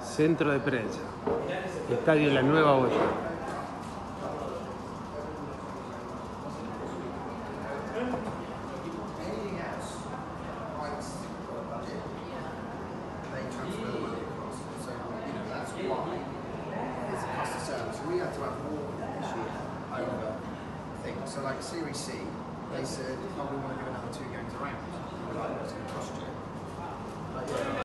Centro de prensa. Estadio La Nueva Boya. We had to have more this year over things. So like Series C, they said, oh, we want to do another 2 games around. We're like, what's it going to cost you?